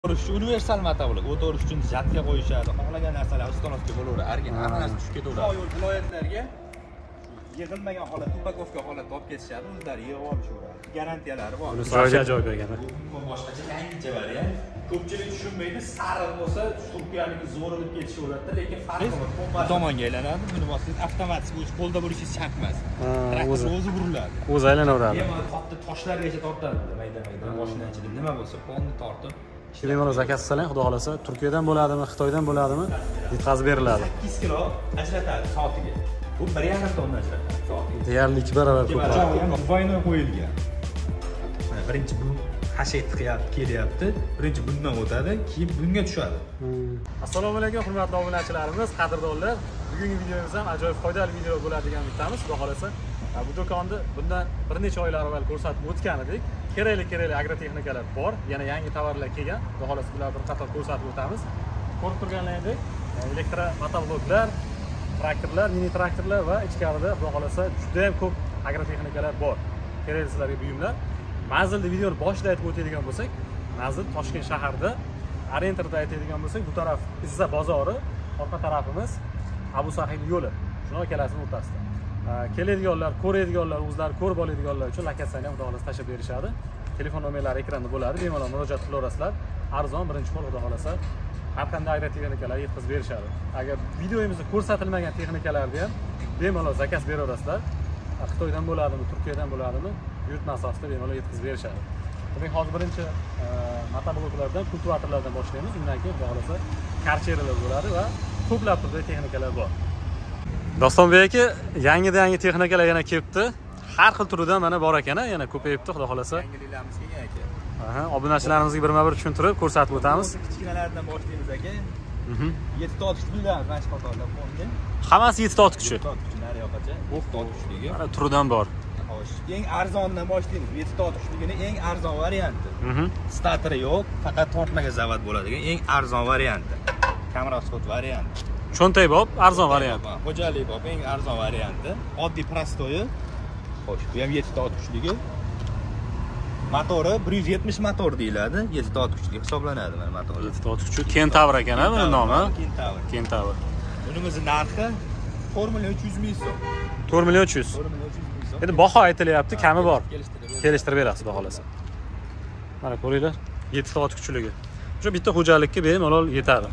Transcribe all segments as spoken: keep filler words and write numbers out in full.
Universal matolar o'tirish uchun jatga qo'yishadi. Xohlagan narsalar ustonovga bo'laveradi. Argin hamma narsa tushib ketaveradi. Viloyatlarga yig'ilmagan holat, upakovka holatda olib ketishadi, o'zlari yig'ib olishadi. Garantiyalari bor. Joyga joy bergan. Bu boshqacha yangicha variant. Ko'pchilik tushunmaydi, sariq bo'lsa, turkiyaniki zo'rilib ketishaveradi, lekin farqi bor. Bu tomonga aylanadi. Buni bossangiz avtomatik o'zi qo'lda bo'lishingiz shart emas. Traktor o'zi buriladi. O'zi aylanaveradi. Bemalol katta toshlargacha tortadi, mayda-mayda mashina ichida nima bo'lsa, polni tortib Bemalol zakaz qilsang, xudo xolasa, Turkiyadan bo'ladimi, Xitoydan bo'ladimi, yetkazib beriladi. sakkiz kilo ajratadi soatiga. Bu bir yarim tonna ajratadi soatiga. Deyarli ikki barobar ko'proq. Foyna qo'yilgan. Mana birinchi bu hashay tiqyapti, kelyapti. Birinchi bundan o'tadi, keyin bunga tushadi. Assalomu alaykum, hurmatli obunachilarimiz, qadrdonlar. Bugungi videomiz ham ajoyib foydali video bo'ladigan bitamiz, xudo xolasa. Bu do'konni bundan bir necha oylar avval ko'rsatib o'tgan edik. Kerakli-kerakli agrotexnikalar bor, yana yangi tovarlar kelgan. Xudo xolasa bularni bir qator ko'rsatib o'tamiz. Ko'rib turganlaringdek, elektromotobloklar, traktorlar, mini traktorlar va ichkarida xudo xolasa juda ham ko'p agrotexnikalar bor. Kerakli sizlarga buyumlar. Manzilni videoni boshida aytib o'tadigan bo'lsak, manzil Toshkent shahrida, Arenterda aytadigan bo'lsak, bu taraf Izza bozori, orqa tarafimiz Abu Sahil yo'li. Shuni ikkalasining o'rtasida. Keladiganlar, ko'radiganlar, o'zlari ko'rib oladiganlar uchun lokatsiyani ham xudo xolasa tashlab berishadi. Telefon nomerlari ekranda bo'ladi, bemalol murojaat qilaverasizlar. Arzon birinchi qo'l xudo xolasa har qanday agrotexnikalar yetkazib berishadi. Agar videomizda ko'rsatilmagan texnikalarni ham bemalol zakaz beraverasizlar. Xitoydan bo'ladimi, Turkiyadan bo'ladimi, buyurtma asosida bemalol yetkazib berishadi. Demak, hozir birinchi motobloklardan, kultivatorlardan boshlaymiz. Undan keyin xudo xolasa karcheralar bo'ladi va ko'plab turli texnikalar bor. Dostonbek aka, yangi-yangi texnikalar yana kelibdi. Har xil turidan mana bor ekan, yana ko'payibdi, xudo xolasa. Yangiliklarimiz kelgan ekan. Aha, obunachilarimizga birma-bir tushuntirib ko'rsatib o'tamiz. Kichkinalardan boshlaymiz aka. yetti otuz kuchlilar mana shu qatorlar bo'ldi. Hammasi yetti otkuchi. yetti otkuchi nariyoqacha. yetti otkuchligi. Mana turidan bor. Xo'sh, eng arzondan boshlaymiz. yetti otkuchligining eng arzon varianti. Stateri yo'q, faqat tortmaga zavod bo'ladigan eng arzon varianti. Kamrasxod varianti. Cho'ntay bob, arzon variant. Xo'jalik bob, eng arzon varianti. Oddiy prostoyi. Xo'sh, bu ham yetti otkuchligi. Motori bir yuz yetmish motor deyiladi. yetti otkuchli hisoblanadi mana motori. yetti otkuchi Kentavr ekan-a buni nomi? Kentavr. Kentavr. Bunimizning narxi to'rt million uch yuz ming so'm. to'rt million uch yuz. to'rt million uch yuz ming so'm. Endi baho aytilyapti, kami bor. Kelishtirib Kelishtirib berasiz, xudo xolasa. Mana ko'ringlar, yetti otkuchiligi. O'sha bitta xo'jalikka bemalol yetadi.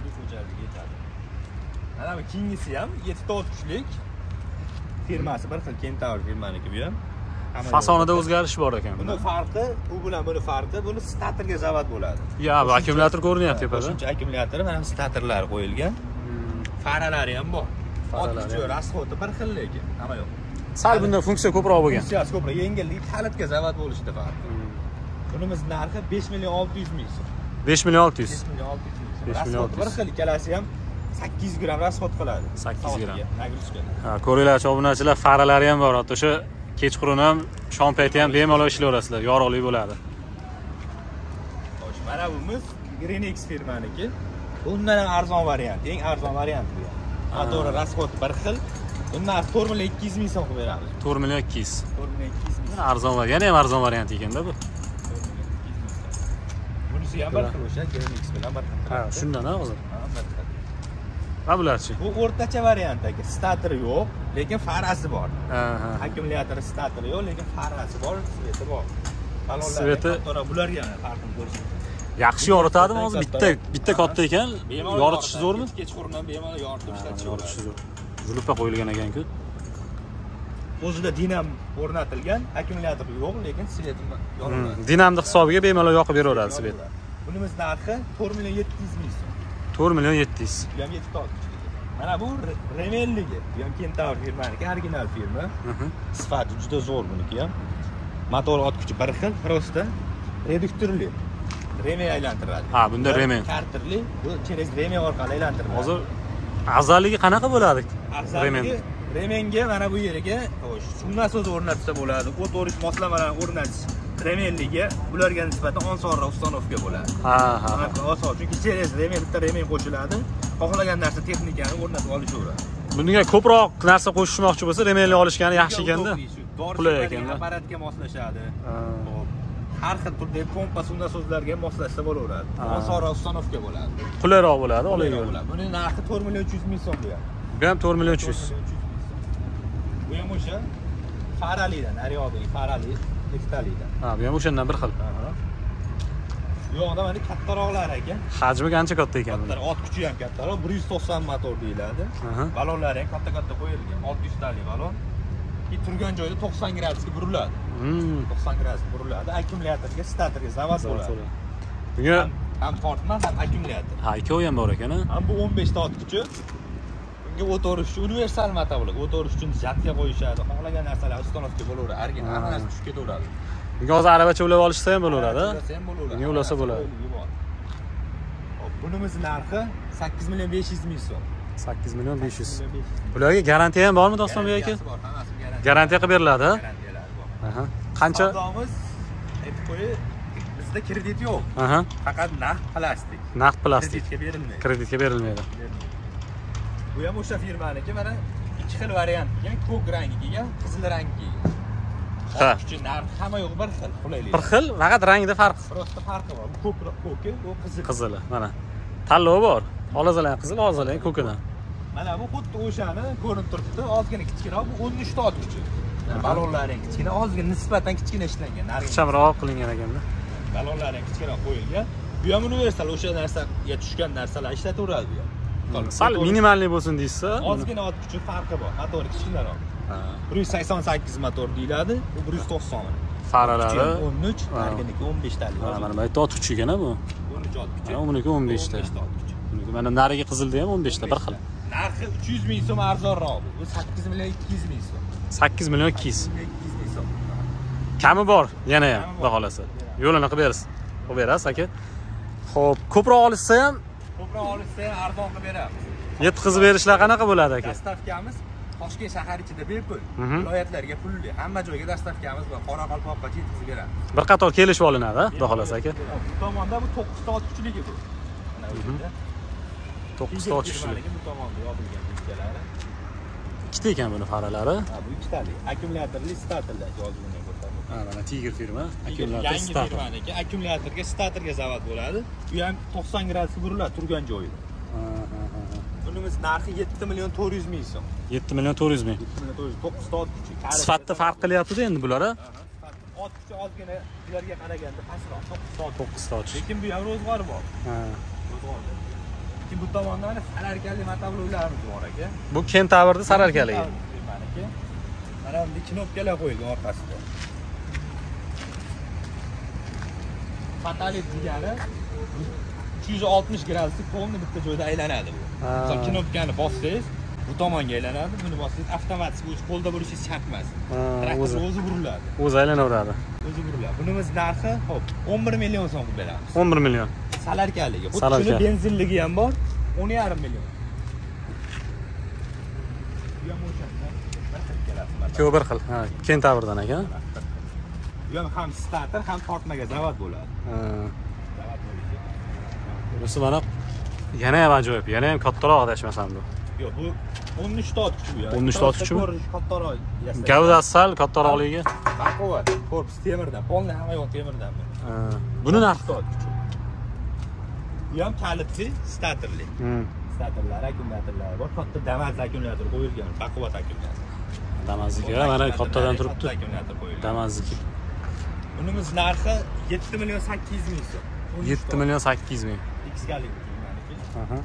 Mana bu keyingisi ham yetti otkuchlik. Firmasi bir xil Kentavr firmaniki bu ham. Fasonida o'zgarish bor ekan. Buni farqi, u bilan buni farqi, buni statorga zavod bo'ladi. Ya, bu akkumulyator ko'rinyapti tepada. Shuncha akkumulyatori, mana bu statorlar qo'yilgan. Faralari ham bor. Otkuchi rasxodi bir xil lekin, nima yo'q. Sal bundan funksiya ko'proq bo'lgan. Funksiyasi ko'proq, yengillik kalitga zavod bo'lishida farqi. Bunimiz narxi besh million olti yuz ming so'm. besh million olti yuz. besh million olti yuz ming so'm. Rasxod bir xil, ikkalasi ham sakkiz yuz gramm rasxod qiladi. sakkiz yuz gramm. Nagrushkada. Ha, ko'ringlar, obunachilar, faralari ham bor. Hatto o'sha kechqurun ham, shom payti ham bemalol ishlayverasizlar, yorug'lik bo'ladi. Xo'sh, mana buyimiz Greenex firmaniki. Bundan ham arzon variant, eng arzon variant bu. Motori rasxod bir xil. Bundan to'rt million ikki yuz ming so'm qilib beramiz. to'rt million ikki yuz. to'rt million ikki yuz ming. Arzon var, yana ham arzon variant ekanda bu. Bunisi ham bir xil o'sha Greenex bilan bir xil. Ha, shundan hozir. Ha, bir xil. Va bularchi? Bu o'rtacha variant aka. Statori yo'q, lekin farasi bor. Ha, ha. Akkumulyatori statori yo'q, lekin farasi bor, sveti bor. Sveti bularga farqini ko'rishing. Yaxshi yoritadimi hozir? Bitta, bitta katta ekan. Yoritishi zo'rmi? Kechqurundan bemalol yoritib Yoritishi zo'r. Zuluppa qo'yilgan ekan-ku. O'zida dinam o'rnatilgan, akkumulyator yo'q, lekin sveti yoriladi. Dinamni hisobiga bemalol yoqib beraveradi svet. Bunimiz narxi to'rt million yetti yuz ming so'm. to'rt million yetti yuz. Bu ham yetti otkuchligi. Mana bu Remelligi. Bu ham Kentavr firmaniki, original firma. Sifati juda zo'r buniki ham. Motor otkuchi bir xil, prosta reduktorli. Reme aylantiradi. Ha, bunda reme. Karterli, bu через reme orqali aylantiriladi. Hozir afzalligi qanaqa bo'ladi? Afzalligi remenga mana bu yeriga, xo'sh, sunnasi o'zi o'rnatsa bo'ladi. O't o'rish moslamalarni o'rnatish Remelligi bularga nisbatan osonroq ustonovka bo'ladi. Ha, ha. Oson, chunki через reme bitta reme qo'shiladi. Xohlagan narsa texnikani o'rnatib olishaveradi. Bunga ko'proq narsa qo'shishmoqchi bo'lsa, remelni olishgani yaxshi ekanda. Qulay ekanda. Apparatga moslashadi. har xil turdagi pompa sunda so'zlarga moslashsa bo'laveradi. Osonroq uстановка bo'ladi. Qulayroq bo'ladi, olayga. Buni narxi to'rt million uch yuz ming so'm bu ham. Bu ham to'rt million uch yuz. Bu ham o'sha faralidan, nariyog'dagi farali, liftalidan. Ha, bu ham o'shandan bir xil. Bu yoqda mana kattaroqlar ekan. Hajmi qancha katta ekan bu? Ot kuchi ham kattaroq, bir yuz to'qson motor deyiladi. Balonlari ham katta-katta qo'yilgan, olti yuz talik balon. Turgan joyda to'qson gradusga buriladi. to'qson gradusga buriladi. Akkumulyatorga, statorga zavod bo'ladi. Bunga ham tortma, ham akkumulyator. Ha, ikkovi ham bor ekan-a? Ham bu o'n besh ta ot kuchi. Bunga o'tirish uchun universal motor, o'tirish uchun jatga qo'yishadi. Xohlagan narsalar uстановка bo'laveradi. Argin hamma narsa tushib ketaveradi. Bunga hozir aravacha ulab olishsa ham bo'laveradi. Ulasa ham bo'laveradi. Bunga ulasa bo'ladi. Hop, bunimiz narxi sakkiz million besh yuz ming so'm. sakkiz million besh yuz. Bularga garantiya ham bormi Doston aka? Garantiyasi bor, hammasi garantiya. Garantiya qilib beriladi, ha? Garantiyalari bor. Aha. Qancha? Savdomiz aytib qo'yay, bizda kredit yo'q. Aha. Faqat naqd plastik. Naqd plastik. Kreditga berilmaydi. Kreditga berilmaydi. Bu ham o'sha firmaniki, mana ikki xil variant kelgan, ko'k rangiga, qizil rangiga. Ha. Kuchi narxi hamma yo'q bir xil, qulaylik. Bir xil, faqat rangida farq. Prosta farqi bor. Bu ko'k, ko'ki, bu qizil. Qizili, mana. Tanlov bor. Holazalar qizil, holazalar ko'kidan. Mana bu xuddi o'shani ko'rinib turibdi. Ozgina kichikroq, bu o'n uch ta ot kuchi. Balonlaring kichkina, ozgina nisbatan kichkina ishlangan. Ixchamroq qilingan ekanda. Balonlaring kichikroq qo'yilgan. Bu ham universal o'sha narsaga tushgan narsalar ishlataveradi bu ham. Sal minimalniy bo'lsin deysiz. Ozgina ot kuchi farqi bor. Motori kichkinaroq. bir yuz sakson sakkiz motor deyiladi, bu bir yuz to'qson. Faralari o'n uch, narginiki o'n besh talik. Mana bu yerda ot kuchi ekan bu. o'n uch ot kuchi. Mana buniki o'n besh ta. Buniki mana nariga qizilda ham o'n besh ta, bir xil. Narxi uch yuz ming so'm arzonroq bu. Bu sakkiz million ikki yuz ming so'm. sakkiz million ikki yuz. ikki yuz ming so'm. Kami bor, yana ham, xudo xolasa. Yo'lini qilib berasiz. Qilib berasiz aka. Xo'p, ko'proq olishsa ham, ko'proq olishsa ham arzon qilib beramiz. yetkazib berishlar qanaqa bo'ladi aka? Dastavkamiz Toshkent shahar ichida bepul, viloyatlarga pulli, hamma joyga dastavkamiz bor. Qoraqalpoqqa yetkazib beramiz. Bir qator kelishib olinadi, xudo xolasa aka. Bu tomonda bu to'qqiz ta ot kuchligi bu. Mana bu yerda to'qqiz ta ot kuchligi. Bu tomonda yopilgan kuchlari. Ikkita ekan buni faralari. Ha, bu ikkitalik. Akkumulyatorli statorlar yozilgan ko'rsatib. Ha, mana Tiger firma. Akkumulyator stator. Yangi akkumulyatorga, statorga zavod bo'ladi. Bu ham to'qson gradusga buriladi turgan joyida. Ha, ha, ha. Bunimiz narxi yetti million to'rt yuz ming so'm. yetti million to'rt yuz ming. yetti million to'rt yuz, to'qqiz ta ot kuchi. Sifatda farq qilyapti-da endi bular, ha? Ot kuchi ozgina ularga qaraganda pastroq, to'qqiz ta ot. to'qqiz ta ot. Lekin bu ham ro'zg'or bor. Ha. Ro'zg'or. Lekin bu tomonda mana salarkali motorlarimiz bor aka. Bu Kentavrda sararkaligi. Maniki. Mana bunday knopkalar qo'yilgan orqasida. Fatalit degani uch yuz oltmish gradusga to'g'ri bitta joyda aylanadi bu. Misol knopkani bossangiz, bu tomonga aylanadi, buni bossangiz avtomatik o'zi qo'lda bo'lishingiz shart emas. Traktor o'zi buriladi. O'zi aylanaveradi. O'zi buriladi. Bunimiz narxi, hop, o'n bir million so'm qilib beramiz. o'n bir million. Salarkaligi. Bu shuni benzinligi ham bor, o'n yarim million. Bu ham o'shanda bir xil keladi. Ikkovi bir xil. Ha, Kentavrdan ekan. Bu ham ham starter, ham tortmaga zavod bo'ladi. Ha. Bunisi mana yana ham ajoyib, yana ham kattaroq adashmasam bu. Yo'q, bu o'n uch ta ot kuchi bu. o'n uch ta ot kuchimi? Kattaroq. Gavdasi sal kattaroqligi. Baquvvat, korpus temirdan, polni hamma yo'q temirdan. Ha. Buni narxi ot kuchi. Bu ham kalitli, statorli. Hmm. Statorlar, akkumulyatorlar bor. Katta Damaz akkumulyator qo'yilgan, baquvvat akkumulyator. Damazniki mana kattadan turibdi. Akkumulyator qo'yilgan. Damazniki. Bunimiz narxi yetti million sakkiz yuz ming so'm. yetti million sakkiz yuz ming. X galik maniki. Aha.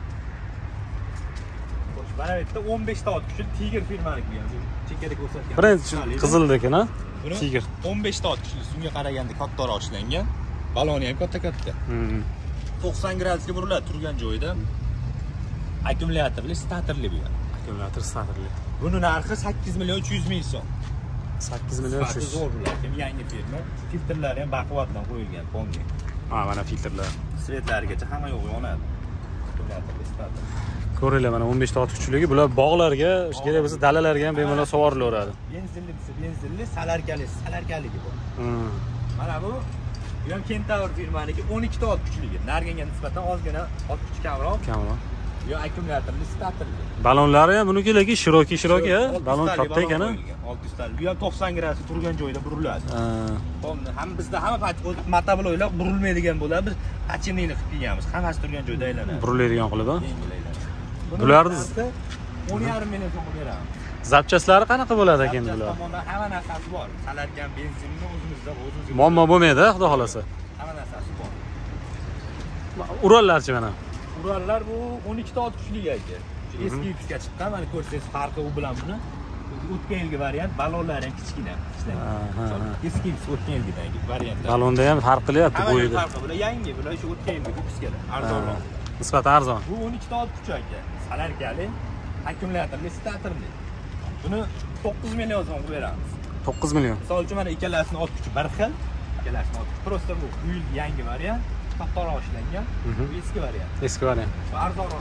Mana bu yerda o'n besh ta ot kuchli Tiger firmaniki bu ham. Chekkada ko'rsatgan. Birinchi qizildiki, ha? Tiger. o'n besh ta ot kuchli, unga qaraganda kattaroq ishlangan. Baloni ham katta-katta. Hmm. to'qson gradusga buriladi turgan joyida. Akkumulyatorli, statorli bu ham. Akkumulyator statorli. Buni narxi sakkiz million uch yuz ming so'm. sakkiz million uch yuz. Zo'r bular, yangi firma. Filtrlari ham baquvvat bilan qo'yilgan, fonga. Ha, mana filtrlar. Svetlarigacha hamma yo'q yonadi. Ko'ringlar, mana o'n besh ta ot kuchligi. Bular bog'larga, kerak bo'lsa dalalarga ham bemalol sovorilaveradi. Benzinli desa, benzinli, salarkali, salarkaligi bor. Hmm. Mana bu bu ham Kentavr firmaniki o'n ikki ta ot kuchligi. Narginga nisbatan ozgina ot kuchi kamroq. Kamroq. Yo, akkumulyatorli, starterli. Balonlari ham buniki lekin shiroki shiroki, ha? Balon katta ekan, ha? olti yuz talik. Bu ham to'qson gradus turgan joyda buriladi. Ham bizda hamma motobloklar burilmaydigan bo'ladi. Biz pachimini qilib kelganmiz. Hammasi turgan joyda aylanadi. Buriladigan qilib, ha? Bularni o'n yarim million so'm beramiz. Zapchaslari qanaqa bo'ladi ekan bular? Hamma narsasi bor. Salatgan benzinni o'zimizda o'zimiz. Muammo bo'lmaydi, xudo xolasa. Hamma narsasi bor. Urallarchi mana. Urallar bu o'n ikkita ot kuchli aka. Eski yukga chiqqan, mana ko'rsangiz farqi u bilan buni. O'tgan yilgi variant, balonlar ham kichkina. Eski o'tgan yilgidagi variantlar. Balonda ham farq qilyapti bo'yida. Farqi bular yangi, bular shu o'tgan yilgi kuchkada. Arzonroq. Nisbatan arzon. Bu o'n ikkita ot kuch aka. Salarkali, akkumulyatorli, starterli. Buni to'qqiz million so'mga beramiz. to'qqiz million. Misol uchun mana ikkalasini ot kuchi bir xil. Ikkalasini ot kuchi. Prosta bu yangi variant. Kattaroq ishlangan. Bu eski variant. Eski variant. Arzonroq.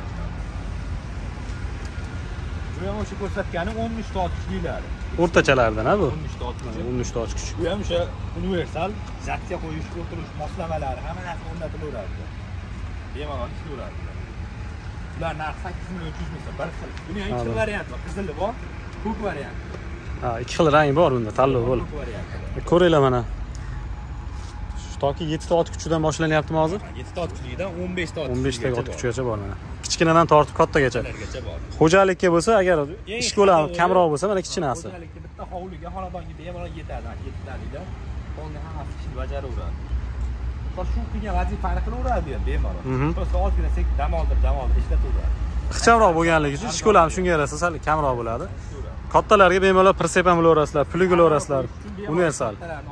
Bu ham o'sha ko'rsatgani o'n uch ta ot kuchlilari. O'rtachalardan, ha bu? o'n uch ta ot kuchi. o'n uch ta ot kuchi. Bu ham o'sha universal zakka qo'yish, o'tirish moslamalari hamma narsa o'rnatilaveradi. Bemalol ishlaveradi. Ular narxi sakkiz million uch yuz ming so'm bir xil. Buni ham ikki variant bor. Qizili bor, ko'k variant. Ha, ikki xil rang bor bunda, tanlov bor. Ko'ringlar mana. Toki yetti ta ot kuchidan boshlanyaptimi hozir? yetti ta ot kuchidan o'n besh ta ot o'n besh ta ot kuchigacha bor mana. Kichkinadan tortib kattagacha. bor. Xo'jalikka bo'lsa, agar ish ko'lami kamroq bo'lsa, mana kichkinasi. Xo'jalikka bitta hovliga, xonadonga bemalol yetadi, yetti talikda. Qolgan hammasi ishni bajaraveradi. Shu qilgan vazifani qilaveradi ham bemalol. Prosta ozgina sek dam oldirib, dam oldirib ishlataveradi. Ixchamroq bo'lganligi uchun ish ko'lami shunga yarasa sal kamroq bo'ladi. Kattalarga bemalol prinsip ham bo'laverasizlar, puli bo'laverasizlar. Universal.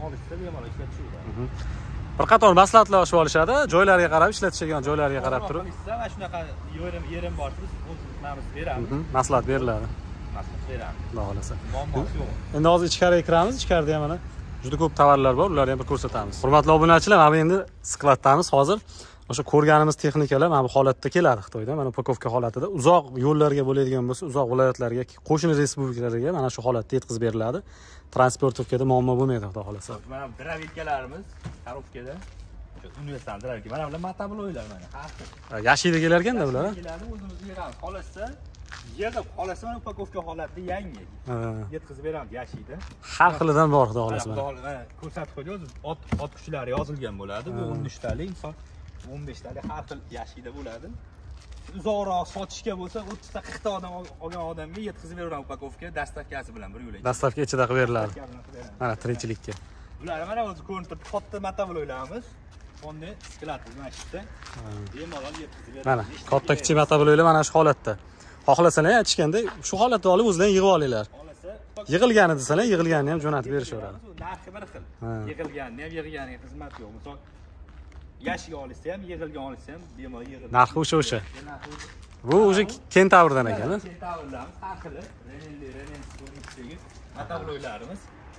Bir qator maslahatlar olib olishadi, joylariga qarab ishlatishadigan joylariga qarab turib. Va shunaqa yerim yerim bor, biz o'zimiz beramiz. Maslahat beriladi. Maslahat beramiz. Xudo xolasa. Muammosi yo'q. Endi hozir ichkariga kiramiz, ichkarida ham mana juda ko'p tovarlar bor, ularni ham bir ko'rsatamiz. Hurmatli obunachilar, mana endi skladdamiz hozir. O'sha ko'rganimiz texnikalar mana bu holatda keladi Xitoyda, mana upakovka holatida. Uzoq yo'llarga bo'ladigan bo'lsa, uzoq viloyatlarga, qo'shni respublikalarga mana shu holatda yetkazib beriladi. Transportovkada muammo bo'lmaydi, xudo xolasa. Mana dravetkalarimiz korovkada. Universal dravetka. Mana bular motobloklar mana. Yashida kelarganda bular, ha? O'zimiz beramiz. Xolasa, yig'ib, xolasa mana upakovka holatida yangi. Yetkazib beramiz yashida. Har xilidan bor, xudo xolasa. Mana ko'rsatib qo'ydik, ot ot kuchlari yozilgan bo'ladi. Bu o'n uch talik, misol o'n besh talik har xil yashida bo'ladi. Uzoqroq sotishga bo'lsa, o'ttiz ta qirq ta odam olgan odamga yetkazib beramiz upakovka dastavkasi bilan bir yo'l. Dastavka ichida qilib beriladi. Mana tirikchilikka. Bular mana o'zi ko'rinib turibdi, katta motobloklarimiz. Fonda skladimiz mana shu yerda. Bemalol yetkazib beramiz. Mana katta kichik motobloklar mana shu holatda. Xohlasalar aytishganda shu holatda olib o'zlari yig'ib olinglar. Yig'ilgani desalar, yig'ilganini ham jo'natib berishaveradi. Narxi bir xil. Yig'ilganini ham, yig'ilganiga xizmat yo'q. Misol yashiga olsa ham, yig'ilgan olsa ham bemalol yig'iladi. Narxi o'sha o'sha. Bu o'sha Kentavrdan ekan, ha? Kentavrlarimiz har xil, Renelli, Renelli motobloklarimiz.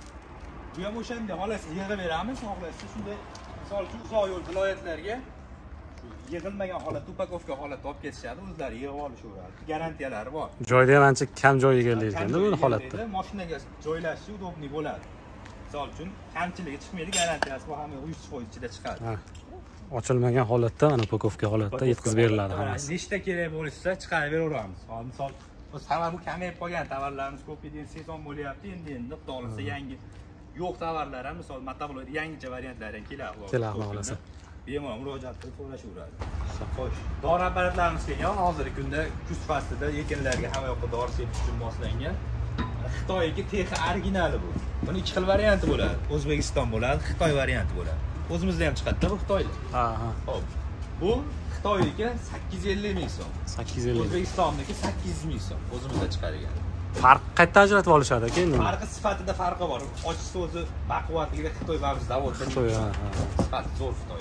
Bu ham o'shanday xohlasiz yig'ib beramiz, xohlasiz shunday misol uchun uzoq yo'l viloyatlarga yig'ilmagan holatda upakovka holatda olib ketishadi, o'zlari yig'ib olishaveradi. Garantiyalari bor. Joyda ham ancha kam joy egallaydi ekanda bu holatda. Mashinaga joylashish udobniy bo'ladi. Misol uchun kamchiligi chiqmaydi, garantiyasi bor, hamma yuz foiz ichida chiqadi. Ochilmagan holatda, mana upakovka holatda yetkazib beriladi hammasi. Nechta kerak bo'lsa chiqarib beraveramiz. Misol biz hamma bu kamayib qolgan tovarlarimiz ko'p edi, sezon bo'lyapti, endi endi xudo xolasa yangi yo'q tovarlar ham, misol motoblokda yangicha variantlar ham keladi. Keladi xolasa. Bemalol murojaat qilib so'rashaveradi. Xo'sh, dori apparatlarimiz kelgan. Hozirgi kunda kuz faslida ekinlarga hamma yoqqa dori sepish uchun moslangan. Xitoyga texi originali bu. Buni ikki xil varianti bo'ladi. O'zbekiston bo'ladi, Xitoy varianti bo'ladi. O'zimizda ham chiqadi-da bu Xitoylik. Ha, ha. Xo'p. Bu Xitoyniki sakkiz yuz ellik ming so'm. sakkiz yuz ellik. O'zbekistonniki sakkiz yuz ming so'm. O'zimizda chiqargan. Farq qayerdan ajratib olishadi aka endi? Farqi sifatida farqi bor. Ochisi o'zi baquvvatligida Xitoy va biz zavodda. Xitoy, ha, ha. Sifati zo'r Xitoy.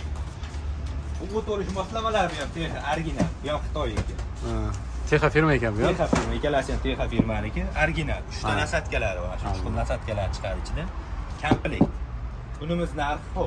Bu o'tirish moslamalar ham texi original, bu ham Xitoyniki. Ha. Texi firma ekan bu. Texi firma, ikkalasi ham Texi firmaniki, original. uch ta nasatkalari bor. Shu uch ta nasatkalar chiqadi ichidan. Komplekt. Bunimiz narxi xo'p.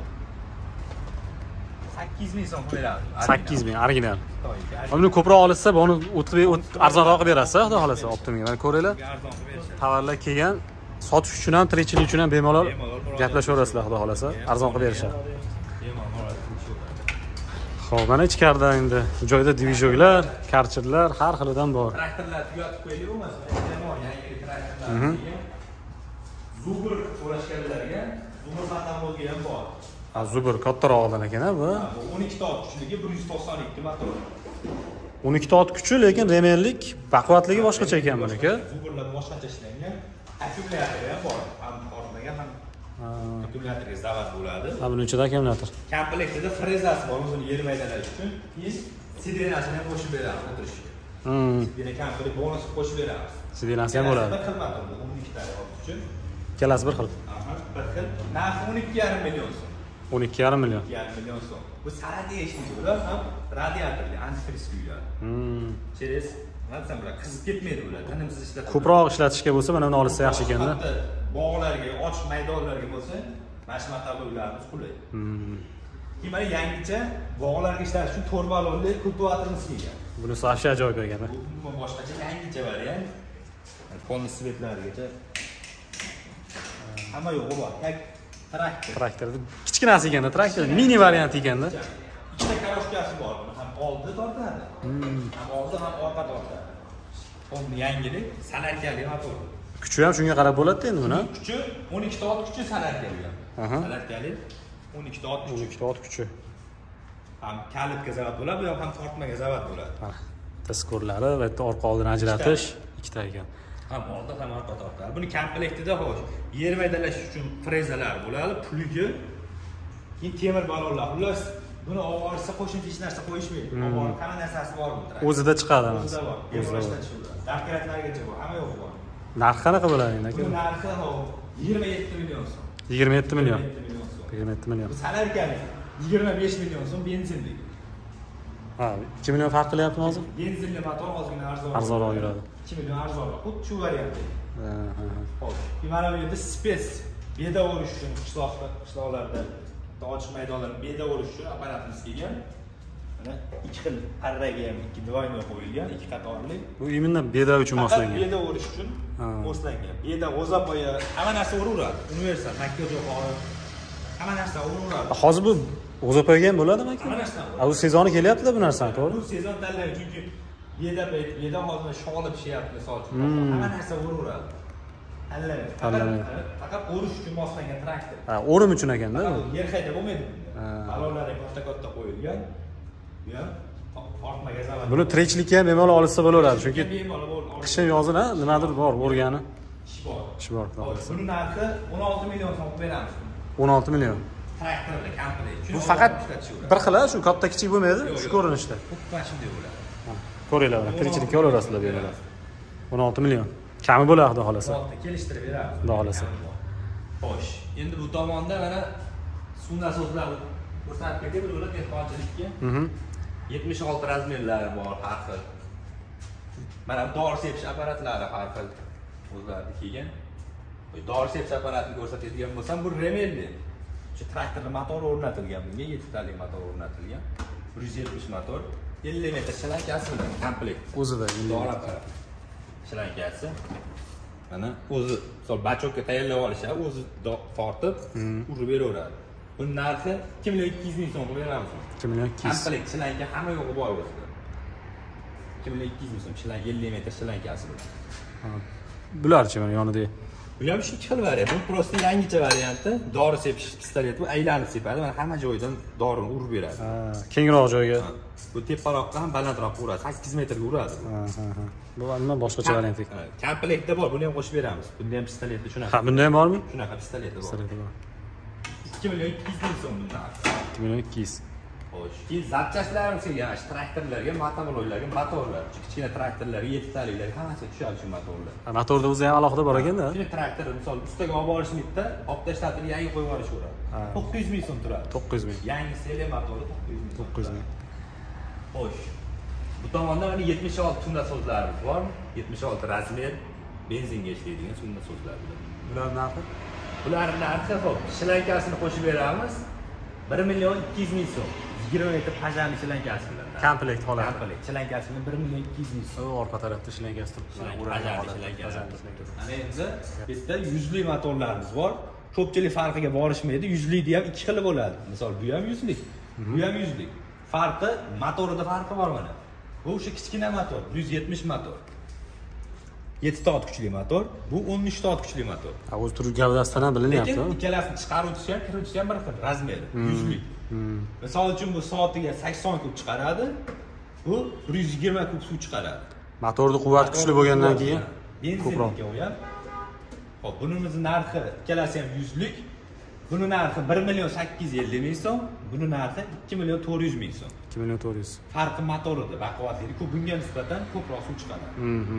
sakkiz ming so'm beradi. sakkiz ming original. Buni ko'proq olsa, buni o'tib arzonroq berasiz, xudo xolasa, optimga. Mana ko'ringlar. Tovarlar kelgan, sotish uchun ham, tirikchilik uchun ham bemalol gaplashaverasizlar, xudo xolasa, arzon qilib berishadi. Xo'p, mana ichkarida endi bu joyda dvijoklar, karcherlar har xilidan bor. Traktorlar tugatib qo'ydik bo'lmasa, jamoa yangi traktorlar. Zubr so'rashganlarga Zubr patologga ham bor. Ha, Zubr kattarog'idan ekan-a bu. Bu o'n ikkita ot kuchligi bir yuz to'qson ikki motor. o'n ikkita ot kuchi, lekin remenlik, baquvvatligi boshqacha ekan buniki. Zubrlar boshqacha ishlangan. Akkumulyatori ham bor. Ham orqaga ham akkumulyatorga zavat bo'ladi. Ha, buning ichida akkumulyator. Komplektida frezasi bor, o'zini yer maydalash uchun. Keyin sidrenasini ham qo'shib beramiz o'tirishga. Hmm. Sidrena komplekt bonus qo'shib beramiz. Sidrenasi ham bo'ladi. Bir xil motor bu, o'n ikkita ot kuchi. Ikkalasi bir xil. Aha, bir xil. Narxi o'n ikki yarim million so'm. o'n ikki yarim million. o'n ikki yarim million so'm. Bu saradiya ishlaydi, ular ham radiatorli, antifriz kuylar. Hmm. Cheres, nima bular qizib ketmaydi ular, tinimsiz ishlatadi. Ko'proq ishlatishga bo'lsa, mana buni olsa yaxshi ekan-da. Bog'larga, ochiq maydonlarga bo'lsa, mana shu motorlarimiz qulay. Hmm. Keyin mana yangicha bog'larga ishlatish uchun to'rt ballonli kultivatorimiz kelgan. Bunisi afsha ajoyib ekan-da. Bu boshqacha yangicha variant. Polni svetlargacha. Hamma yo'q bor. Traktor. Traktor. Kichkinasi ekan-da, traktor. Mini variant ekan-da. Ikkita karoshkasi bor. Buni ham oldi tortadi. Ham oldi ham orqa tortadi. Polni yangilik, salarkali motor. Kuchi ham shunga qarab bo'ladi endi buni. Kuchi o'n ikkita ot kuchi salarkali ham. Aha. Salarkali o'n ikkita ot kuchi. o'n ikkita ot kuchi. Ham kalitga zavat bo'ladi, bu ham tortmaga zavat bo'ladi. Mana tezkorlari va orqa oldini ajratish ikkita ekan. Ham oldi ham orqa tortadi. Buni komplektida xo'sh, yer maydalash uchun frezalar bo'ladi, plugi, keyin temir balonlar. Xullas, buni og'irsa qo'shimcha hech narsa qo'yishmaydi. Og'ir hamma narsasi bor bunda. O'zida chiqadi. O'zida bor. Yevroshtash bo'ladi. Darkratlargacha bor, hamma yo'q bor. Narxi qanaqa bo'ladi endi aka? Bu narxi yigirma yetti million so'm. yigirma yetti million. yigirma yetti million. yigirma yetti million. Bu salarkali yigirma besh million so'm benzinli. Ha, ikki million farq qilyaptimi hozir? Benzinli motor ozgina arzon. Arzonroq yuradi. ikki million arzonroq. Xuddi shu variantda. Ha, ha. Xo'sh, mana bu yerda spes beda o'rish uchun qishloqda, qishloqlarda ochiq maydonlarda beda o'rish uchun apparatimiz kelgan. Mana ikki xil arraga ham ikki divoyni qo'yilgan, ikki qatorli. Bu imенно beda uchun moslangan. Beda o'rish uchun moslangan. Beda g'o'zapoya, hamma narsa uraveradi. Universal, makka jo'xori, hamma narsa uraveradi. Hozir bu g'o'zapoyaga ham bo'ladimi aka? Hamma narsa. A, bu sezoni kelyapti-da bu narsani, to'g'ri? Bu sezon tanlaydi, chunki beda payt, beda hozir shog'li pishyapti, misol uchun. Hamma narsa uraveradi. Tanlamaydi. Faqat o'rish uchun moslangan traktor. Ha, o'rim uchun ekanda bu. Yer hayda bo'lmaydi bunda. Balonlar katta-katta qo'yilgan. Bu ham tortmaga zarar. Buni tirikchilikka ham bemalol olsa bo'laveradi, chunki qishin yozini nimadir bor, o'rgani. Ish bor. Ish bor. Buni narxi o'n olti million so'm beramiz. o'n olti million. Traktorda komplekt. Bu faqat bir xil, shu katta kichik bo'lmaydi, shu ko'rinishda. Xuddi shunday bo'ladi. Ko'ringlar, tirikchilikka olaverasizlar bemalol. o'n olti million. Kami bo'ladi, xudo xolasa. Kelishtirib beramiz. Xudo xolasa. Xo'sh, endi bu tomonda mana suv nasoslar ko'rsatib ketdik, bular dehqonchilikka. Mhm. yetmish olti razmerlari bor, har xil. Mana dori sepish apparatlari har xil o'zlari kelgan. Bu dori sepish apparatini ko'rsatadigan bo'lsam, bu remelli. Shu traktorning motori o'rnatilgan, bunga yetti talik motor o'rnatilgan. bir yuz yetmish motor, ellik metr shalankasi bilan komplekt. O'zida dori apparat. Shalankasi. Mana o'zi, misol bachokka tayyorlab olishadi, o'zi tortib, urib beraveradi. Buning narxi ikki million ikki yuz ming so'm beramiz. ikki million ikki yuz. Komplekt shilanka hamma yo'g'i bor o'zida. ikki million ikki yuz ming so'm shilanka ellik metr shilankasi bor. Bularchi mana yonida. Bu ham shu xil variant. Bu prosta yangicha varianti. Dori sepish pistoleti, bu aylanib sepadi. Mana hamma joydan dorini urib beradi. Ha, kengroq joyga. Bu teparoqqa ham balandroq uradi, sakkiz metrga uradi. Ha, ha, ha. Bu nima boshqacha variant ekan. Komplektda bor, buni ham qo'shib beramiz. Bunda ham pistoleti shunaqa. Ha, bunda ham bormi? Shunaqa pistoleti bor. Pistoleti bor. ikki million ikki yuz ming so'm bundan. ikki million ikki yuz. Xo'sh, keyin zapchastlarimiz kelgan, shu traktorlarga, motorlarga, motorlar, kichkina traktorlarga, yetti taliklarga hammasi tushadi shu motorlar. Ha, motorda o'zi ham alohida bor ekanda. Shu traktor, misol, ustiga olib borishlikda, olib tashlatib yangi qo'yib yuborishadi. to'qqiz yuz ming so'm turadi. to'qqiz yuz ming. Yangi sele motori to'qqiz yuz ming. to'qqiz yuz ming. Xo'sh. Bu tomonda mana yetmish olti tunda so'zlarimiz bor. yetmish olti razmer benzinga ishlaydigan tunda so'zlar bilan. Bular narxi? Bular narxi xo'p, shilankasini qo'shib beramiz. bir million ikki yuz ming so'm. yigirma metr pajani shilankasi bilan. Komplekt holatda. Komplekt shilankasi bilan bir million ikki yuz ming so'm. Orqa tarafda shilankasi turibdi. Pajani shilankasi. Ana endi bu yerda yuzli motorlarimiz bor. Ko'pchilik farqiga borishmaydi. Yuzlikni ham ikki xil bo'ladi. Misol bu ham yuzlik, bu ham yuzlik. Farqi, motorida farqi bor mana. Bu o'sha kichkina motor, bir yuz yetmish motor. yetti ta ot kuchli motor, bu o'n uch ta ot kuchli motor. Ha, o'zi turib gavdasidan ham bilinyapti. Lekin ikkalasini chiqaruvchisi ham, kiruvchisi ham bir xil razmeri, yuzlik. Misol uchun bu soatiga sakson kub chiqaradi, bu bir yuz yigirma kub suv chiqaradi. Motorning quvvati kuchli bo'lgandan keyin ko'proq. Xo'p, bunimizni narxi ikkalasi ham yuzlik. Buni narxi bir million sakkiz yuz ellik ming so'm, buni narxi ikki million to'rt yuz ming so'm. ikki million to'rt yuz. Farqi motorida, baquvvatligi ko'p, bunga nisbatan ko'proq suv chiqaradi.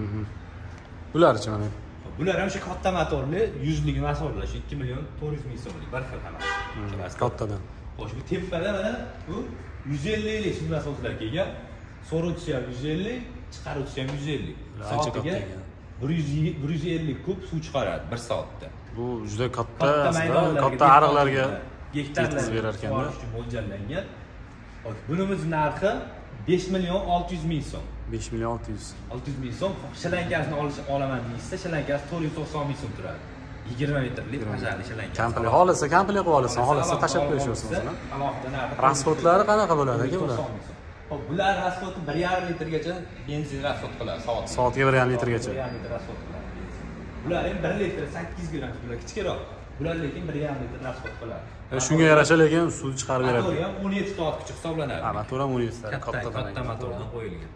Bularchi mana. Bular ham o'sha katta motorli, yuzlik motorlar, shu ikki million to'rt yuz ming so'mlik bir xil hammasi. Kattadan. Xo'sh, bu tepada mana bu yuz ellik suv nasoslar kelgan. So'ruvchisi ham yuz ellik, chiqaruvchisi ham yuz ellik. Soatiga bir yuz ellik kub suv chiqaradi bir soatda. Bu juda katta, katta ariqlarga yetkazib berar ekanda. Mo'ljallangan. Xo'sh, bunimiz narxi besh million olti yuz ming so'm. besh million olti yuz. olti yuz ming so'm. Shalankasini olish olaman deysiz, shalankasi to'rt yuz to'qson ming so'm turadi. yigirma metrlik bajarli shalanka. Kampli xohlasa, kampli qilib olasan, xohlasa tashab qo'yishingiz mumkin. Alohida narxi. Rasxodlari qanaqa bo'ladi aka bular? Hop, bular rasxodi bir yarim litrgacha benzin rasxod qiladi soatga. Soatga bir yarim litrgacha. bir yarim litr rasxod qiladi. Bular ham bir litr sakkiz gramm, bular kichikroq. Bular lekin bir yarim litr rasxod qiladi. Shunga yarasha lekin suv chiqarib beradi. Motor ham o'n yetti ta ot kuchi hisoblanadi. Ha, motor ham o'n yetti ta, katta katta motordan qo'yilgan.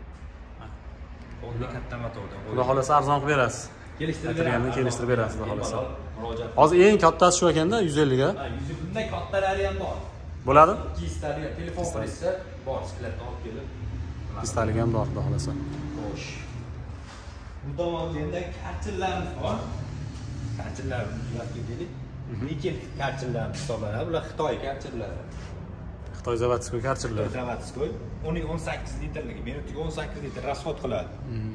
O'nda katta motordan qo'yilgan. Xudo xolasa arzon qilib berasiz. Kelishtirib beramiz. Kelishtirib berasiz, xudo xolasa. Hozir eng kattasi shu ekanda, yuz ellik ga. Ha, yuz bunday kattalari ham bor. Bo'ladi? ikki yuz talik telefon qilsa, bor, siklatni olib kelib. Pistalik ham bor, xudo xolasa. Xo'sh. Bu tomonda endi kartillarimiz bor. Kartillarni yuzlab ketaylik. Nikel kartillarimiz hisoblanadi. Bular Xitoy kartillari. Xitoy zavodskiy kartillar. Zavodskiy. Uning o'n sakkiz litrligi, minutiga o'n sakkiz litr rasxod qiladi.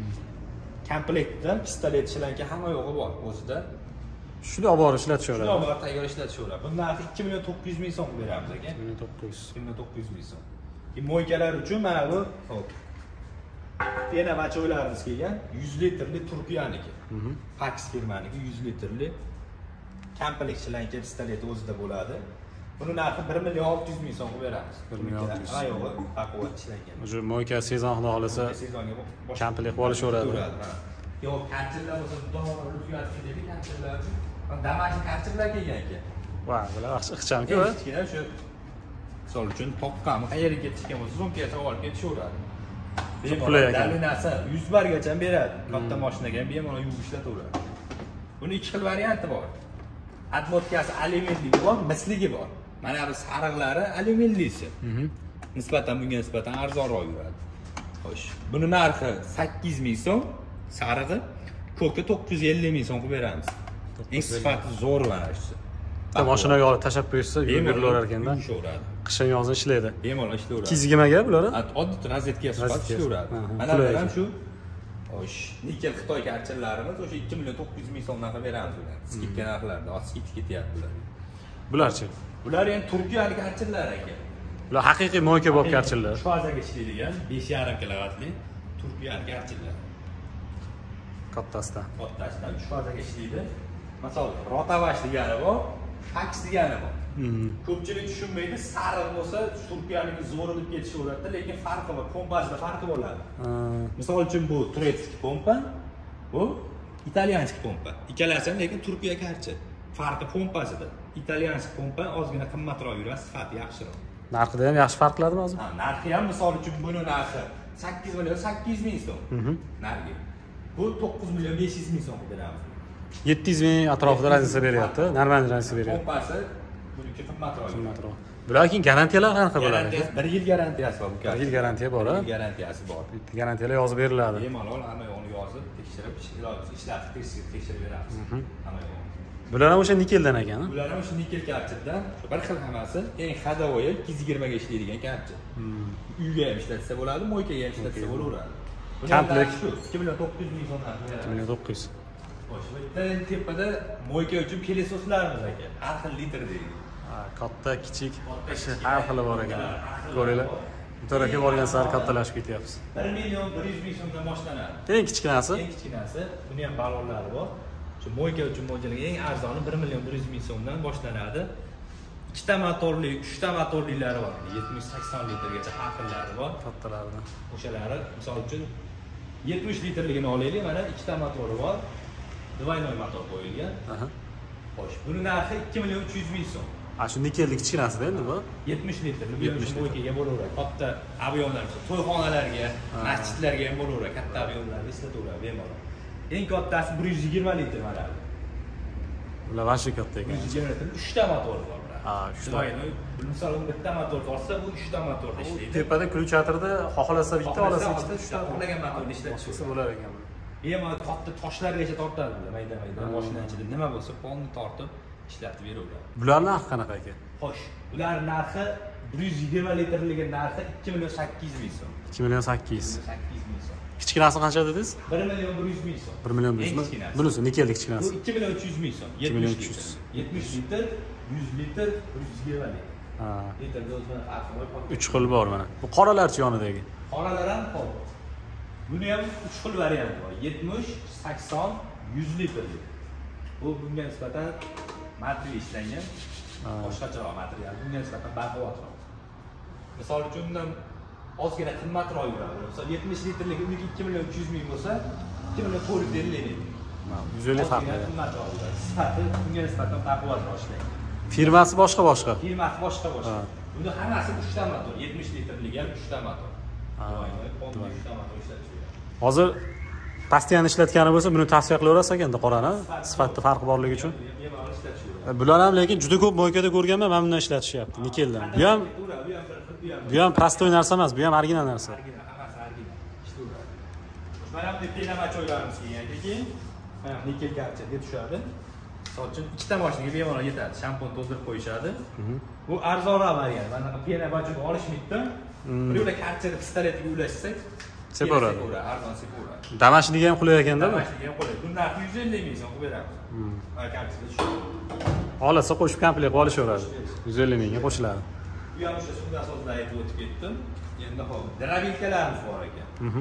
Komplektda pistolet shlanka hamma yo'g'i bor o'zida. Shuni olib borib ishlatishaveradi. Shuni olib borib tayyor ishlatishaveradi. Bundan narxi ikki million to'qqiz yuz ming so'm beramiz aka. ikki million to'qqiz yuz. ikki million to'qqiz yuz ming so'm. Moykalar uchun mana bu, hop. Pena vachoylarimiz kelgan yuz litrli Turkiyaniki. Pax firmaniki yuz litrli komplekt shlanka pistolet o'zida bo'ladi. Buni narxi bir million olti yuz ming so'm beramiz. bir million olti yuz. Ayog'i baquvvat ishlangan. O'sha moyka sezon xudo xolasa sezonga komplekt qilib olishaveradi. Yo'q, kartillar bo'lsa do'g'ri o'zgarib ketadi kartillar. Damashq kartillar kelgan ekan. Va, bular yaxshi ixchamki va kichkina shu misol uchun toqqami qayerga ketishgan bo'lsa, sumkaga olib ketishaveradi. Qulay ekan. Dalinasi yuz bargacha beradi. Katta mashinaga ham bemalol yuvib ishlataveradi. Buni ikki xil varianti bor. Atmotkasi alyuminligi bor, misligi bor. Mana bu sariqlari alyuminlisi. Nisbatan bunga nisbatan arzonroq yuradi. Xo'sh, buni narxi sakkiz ming so'm, sarig'i, ko'ki to'qqiz yuz ellik ming so'm qilib beramiz. Eng sifati zo'r mana shu. Mashinaga olib tashab qo'yishsa, yuraverar ekanda. Qishin yozin ishlaydi. Bemalol ishlayveradi. ikki yuz yigirma ga bular? Oddiy rozetka sifati ishlayveradi. Mana bu ham shu. Xo'sh, nikel Xitoy kartillarimiz o'sha ikki million to'qqiz yuz ming so'mdan qilib beramiz ular. Skidka narxlarda, skidka ketyapti bular. Bularchi? Bular ham Turkiyalik kartillar ekan. Bular haqiqiy moyka bo'lib kartillar. uch fazaga ishlaydigan besh yarim kilovatli Turkiyalik kartillar. Kattasidan. Kattasidan uch fazaga ishlaydi. Masalan, rotavash degani bor, fax degani bor. Ko'pchilik tushunmaydi, sariq bo'lsa Turkiyaniki zo'rilib ketishaveradi, lekin farqi bor, pompasida farqi bo'ladi. Misol uchun bu turetskiy pompa, bu italyanskiy pompa. Ikkalasi ham lekin Turkiya karti. Farqi pompasida. Italyanskiy pompa ozgina qimmatroq yuradi, sifati yaxshiroq. Narxida ham yaxshi farq qiladi hozir? Ha, narxi ham misol uchun buni narxi sakkiz million sakkiz yuz ming so'm. Narxi. Bu to'qqiz million besh yuz ming so'm beramiz. yetti yuz ming atrofida razisa beryapti, normal razisa beryapti. Pompasi buniki qimmatroq. Qimmatroq. Bularning garantiyalar qanaqa bo'ladi? bir yil garantiyasi bor bu bir yil garantiya bor, bir yil garantiyasi bor. Garantiyalar yozib beriladi. Bemalol hamma yo'qni yozib, tekshirib, ishlatib, tekshirib beramiz. Hamma yo'q. Bular ham o'sha nikeldan ekan. Bular ham o'sha nikel kartdan, bir xil hammasi, eng xadovoyi ikki yuz yigirma ga ishlaydigan karta. Uyga ham ishlatsa bo'ladi, moykaga ham ishlatsa bo'laveradi. Komplekt ikki million to'qqiz yuz ming so'mdan. ikki million to'qqiz yuz. Xo'sh, bu yerda tepada moyka uchun pelesoslarimiz ekan. Har xil litr deydi. Ha, katta, kichik, har xili bor ekan. Ko'ringlar. To'raga borgan sari kattalashib ketyapmiz. bir million bir yuz ming so'mdan boshlanadi. Eng kichkinasi? Eng kichkinasi, buni ham balonlari bor. Shu moyka uchun mo'ljallangan eng arzoni bir million bir yuz ming so'mdan boshlanadi. ikkita motorli, uchta motorlilari bor. yetmish sakson litrgacha haqillari bor. Kattalari. O'shalari misol uchun yetmish litrligini olaylik, mana ikkita motori bor. Двойной motor qo'yilgan. Aha. Xo'sh, buning narxi ikki million uch yuz ming so'm. A shu nikellik kichkinasida endi bu? yetmish litrli, yetmish mo'ykaga bo'laveradi. Katta avialar, to'yxonalarga, masjidlarga ham bo'laveradi. Katta avialarga ishlataveradi bemalol. Eng kattasi bir yuz yigirma litr mana. Ular vashi katta ekan. bir yuz yigirma litr, uchta motori bor bular. Ha, uchta. Misol bitta motor olsa, bu uchta motorda ishlaydi. Tepada klüchatorda xohlasa bitta, olasa ikkita, uchta xohlagan motorni ishlatishsa bo'lar ekan. Bemalol katta toshlargacha tortadi bular, mayda-mayda mashina ichida nima bo'lsa, polni tortib ishlatib beraveradi. Bular narxi qanaqa ekan? Xo'sh, ular narxi bir yuz yigirma litrligi narxi ikki million sakkiz yuz ming so'm. ikki million sakkiz yuz. sakkiz ming so'm. Kichkinasi qancha dedingiz? bir million bir yuz ming so'm. bir million bir yuz ming. Bunisi nikellik Bu kichkinasi. ikki million uch yuz ming so'm. ikki million uch yuz. yetmish litr, yuz litr, bir yuz yigirma litr. Ha. Litrda o'zini farqi bor. uch xil bor mana. Bu qoralarchi yonidagi. Qoralar ham bor. Buni ham uch xil varianti bor. yetmish, sakson, yuz litrlik. Bu bunga nisbatan matli ishlangan. Boshqacharoq material. Bunga nisbatan baquvvatroq. Misol uchun undan ozgina qimmatroq yuradi. Misol yetmish litrlik uniki ikki million uch yuz ming bo'lsa, ikki million to'rt yuz ellik ming. yuz ellik farq bor. Qimmatroq yuradi. Sifati bunga nisbatan baquvvatroq ishlangan. Firmasi boshqa boshqa. Firmasi boshqa boshqa. Bunda hammasi uchta motor, yetmish litrlik ham uchta motor. uchta motor ishlatiladi. Hozir pastiyani ishlatgani bo'lsa, buni tavsiya qilaverasiz ekanda qorani, sifatda farqi borligi uchun. Bular ham lekin juda ko'p mo'ykada ko'rganman, mana bundan ishlatishyapti, nikeldan. Bu ham bu ham prostoy narsa emas, bu ham original narsa. Hammasi original. Ishlayveradi. Mana bu penamachi o'ylarimiz kelgandan keyin, mana nikel garcha deb tushadi. Misol uchun ikkita mashinaga bemalol yetadi. Shampun to'ldirib qo'yishadi. Bu arzonroq variant. Mana bu penamachini olishmaydi. Bular karchani pistoletga ulashsak, sepaveradi. Arzon sepaveradi. Damashligi ham qulay ekanda bu. Damashligi ham qulay. Bu narxi yuz ellik ming so'm qilib beramiz. Mana karchada tushadi. Olasa qo'shib komplekt qilib olishaveradi. yuz ellik mingga qo'shiladi. Bu ham o'sha suvda asosida aytib o'tib ketdim. Endi hop, drabilkalarimiz bor ekan. Mhm.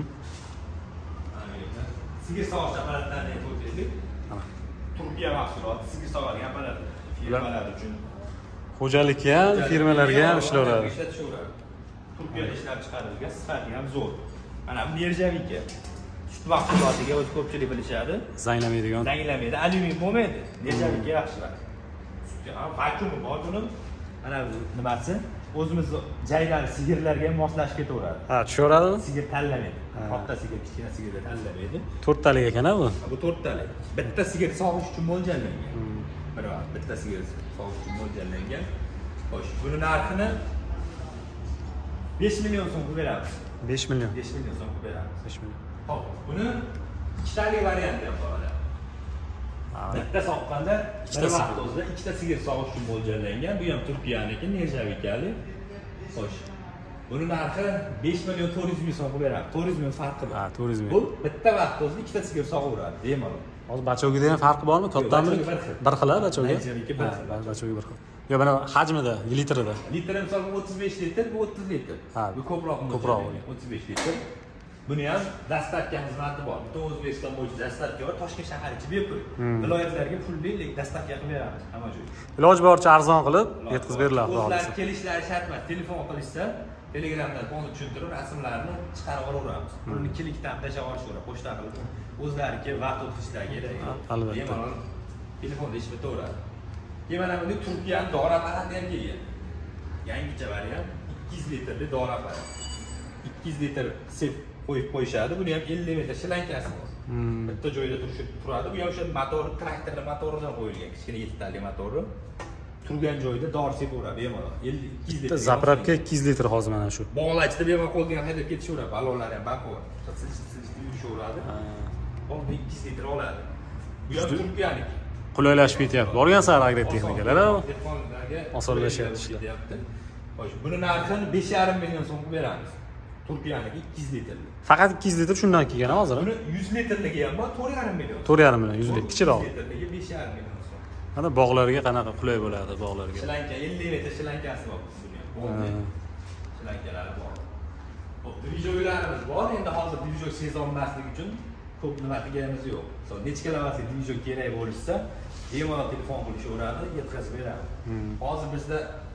Sigir sog'ish apparatlarini aytib o'tdik. Turkiya mahsuloti, sigir sog'adigan apparat firmalar uchun. Xo'jalikka ham, firmalarga ham ishlaveradi. Ishlatishaveradi. Turkiyada ishlab chiqarilgan, sifati ham zo'r. Mana bu nerjavika. Sut mahsulotiga o'z ko'pchilik bilishadi. Zanglamaydigan. Zanglamaydi, alyumin bo'lmaydi. Nerjavika yaxshiroq. Sutga ham vakuumi bor buni. Mana bu nimasi? O'zimiz jaylari sigirlarga ham moslashib ketaveradi. Ha, tushaveradimi? Sigir tanlamaydi. Katta sigir, kichkina sigirni tanlamaydi. to'rttalik ekan-a bu? Bu to'rttalik. Bitta sigir sog'ish uchun mo'ljallangan. Bir vaqt bitta sigir sog'ish uchun mo'ljallangan. Xo'sh, buni narxini besh million so'm qilib beramiz. besh million. besh million so'm qilib beramiz. besh million. Xo'p, buni ikkitalik varianti ham bor. Bitta soqqanda bir vaqt o'zida ikkita sigir sog'ish uchun mo'ljallangan. Bu ham Turkiyaniki, nerjavikali. Xo'sh. Buni narxi besh million to'rt yuz ming so'm qilib beramiz. to'rt yuz ming farqi bor. Ha, to'rt yuz ming. Bu bitta vaqt o'zida ikkita sigir sog'averadi, bemalol. Hozir bachogida ham farqi bormi? Kattami? Bir xil a bachoga? Nerjavika bir xil. Bachoga bir xil. Yo, mana hajmida, litrida. Litr misol o'ttiz besh litr, bu o'ttiz litr. Ha, bu ko'proq ko'proq o'ttiz besh litr. Buni ham dastavka xizmati bor. Butun O'zbekiston bo'yicha dastavka bor. Toshkent shahar ichi bepul. Viloyatlarga pulli dastavka qilib beramiz hamma joyga. Iloji boricha arzon qilib yetkazib beriladi. O'zlari kelishlari shart emas. Telefon qilishsa, Telegramdan buni tushuntirib, rasmlarni chiqarib olaveramiz. Pulni kilikdan tashlab olishaveradi, pochta qilib. O'zlari kelib vaqt o'tkazishlari kerak. Albatta. Bemalol telefonda ish bitaveradi. Keyin mana buni Turkiyaning dori apparati ham kelgan. Yangicha variant ikki yuz litrli dori apparati. ikki yuz litr sep qo'yib qo'yishadi. Buni ham ellik metr shalankasi bor. Bitta joyda turishib turadi. Bu ham o'sha motor, traktorning motoridan qo'yilgan, kichkina yettitali motori. Turgan joyda dori sepaveradi bemalol. ellik ikki yuz litr. Zapravka ikki yuz litr hozir mana shu. Bog'lachda bemalol qo'ldan haydab ketishaveradi. Balonlar ham baquvvat. Yurishhaveradi. Oldi ikki yuz litr oladi. Bu ham Turkiyaniki. Qulaylashib ketyapti. Borgan sari agrotexnikalar a? Dehqonlarga osonlashyapti ishlar. Xo'sh, buni narxini besh yarim million so'm qilib beramiz. Turkiyaniki ikki yuz litrli. Faqat ikki yuz litr shundan kelgan hozir. Buni yuz litrligi ham bor, to'rt yarim million. to'rt yarim million, yuz litr kichikroq. yuz litrligi besh yarim million so'm. Mana bog'larga qanaqa qulay bo'ladi bog'larga. Shlanka ellik metr shlankasi bor buni ham. Shlankalari bor. Xo'p, dvijoklarimiz bor. Endi hozir dvijok sezolmasligi uchun ko'p nima qilganimiz yo'q. Masalan, necha kilovatlik dvijok kerak bo'lsa, bemalol telefon qilishaveradi, yetkazib beradi. Hozir bizda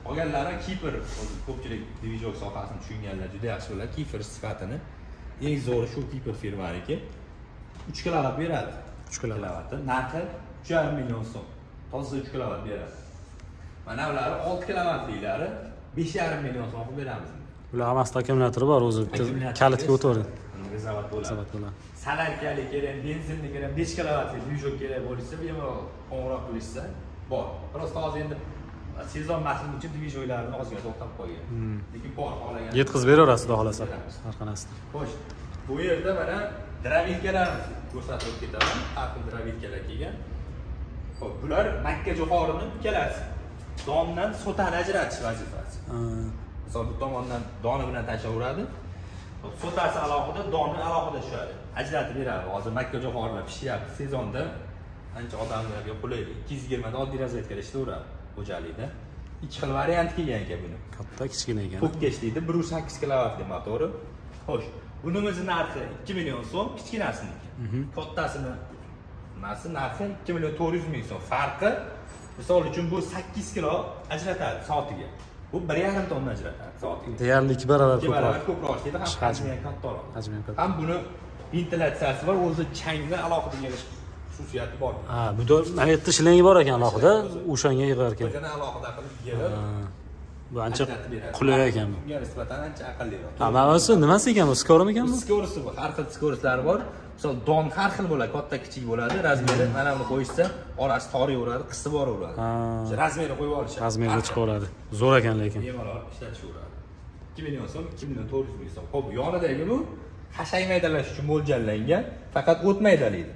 Olganlari Kipr, ko'pchilik dvijok sohasini tushunganlar juda yaxshi biladi. Kipr sifatini eng zo'ri shu Kipr firmaniki. uch kilovat beradi. uch kilovat. Narxi uch yarim million so'm. Toza uch kilovat beradi. Mana ular olti kilovatliklari besh yarim million so'm qilib beramiz. Ular hammasi akkumulyatori bor, o'zi kalitga o'tadi. Zavat bo'ladi. Salarkali kerak, benzinli kerak, besh kilovatli dvijok kerak bo'lsa, bemalol qo'ng'iroq qilishsa bor. Biroz hozir endi sezon mashina uchun dvijoklarni ozgina to'xtab qo'ygan. Lekin bor holaga yetkazib beraverasiz, xudo xolasa. Har qanasida. Xo'sh. Bu yerda mana dravilkalarni ko'rsatib ketaman. Har xil dravilkalar kelgan. Xo'p, bular Makka jo'xorini ikkalasi dondan sotani ajratish vazifasi. Misol bu tomondan doni bilan tashlaveradi. Sotasi alohida, doni alohida tushadi. Ajratib beradi. Hozir Makka jo'xorilar pishyapti. Sezonda ancha odamlarga qulaylik. ikki yuz yigirma da oddiy razvedkada ishlayveradi xo'jalikda. Ikki xil variant kelgan ekan buni. Katta, kichkina ekan. Ko'pga ishlaydi, bir nuqta sakkiz kilovatli motori. Xo'sh, bunimizni narxi ikki million so'm, kichkinasiniki. Kattasini narxi narxi ikki million to'rt yuz ming so'm. Farqi misol uchun bu sakkiz kilo ajratadi soatiga. Bu bir yarim tonna ajratadi soatiga. Deyarli ikki barobar ko'proq. ikki barobar ko'proq ishlaydi, ham hajmi ham kattaroq. Hajmi ham katta. Ham buni ventilyatsiyasi bor, o'zi changni alohida yig'ish xususiyati bor. Ha, bu mana yerda shlangi bor ekan alohida, o'shanga yig'ar ekan. O'shani alohida qilib yig'ib, bu ancha qulay ekan bu. Bunga nisbatan ancha aqlliroq. Ha, mana bu nimasi ekan bu? Skormi ekan bu? Skorisi bu, har xil skorislari bor. Misol don har xil bo'ladi, katta kichik bo'ladi. Razmeri mana buni qo'yishsa, orasi toraveradi, qisib boraveradi. Ha. Razmeri qo'yib olishadi. Razmeri chiqaveradi. Zo'r ekan lekin. Bemalol ishlatishaveradi. ikki million so'm, ikki million to'rt yuz ming so'm. Xo'p, yonidagi bu hashak maydalash uchun mo'ljallangan, faqat o't maydalaydi.